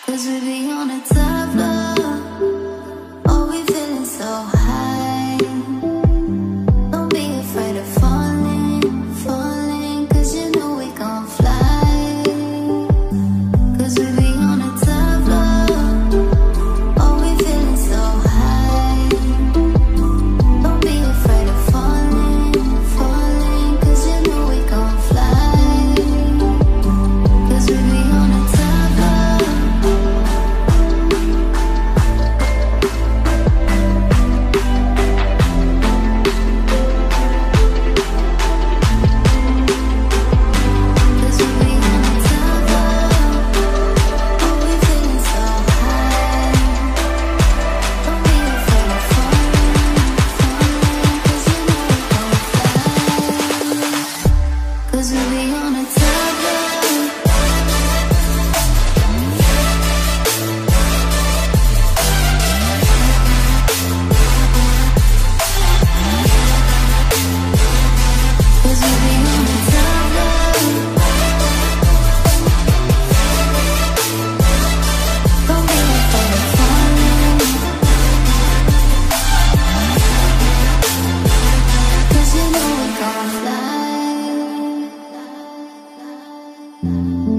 Cause we be on the top floor. Oh, we feeling so high. Don't be afraid of falling, falling. Cause you know we gon' fly. Cause we be on the top floor. Oh, we feeling so high. Don't be afraid of falling, falling. Cause you know we gon' fly. Cause we be on the top floor. Cause we be on the top floor. Cause we be on the top floor. Don't be afraid of falling. Cause you know we gon' fly.